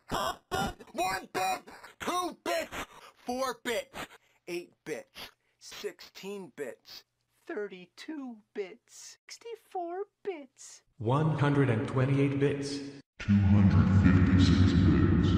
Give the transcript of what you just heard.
1 bit, 2 bits, 4 bits, 8 bits, 16 bits, 32 bits, 64 bits, 128 bits. 256 bits.